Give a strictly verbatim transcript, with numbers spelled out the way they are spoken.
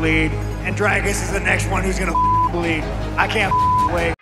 bleed, and Dricus is the next one who's gonna bleed. I can't wait.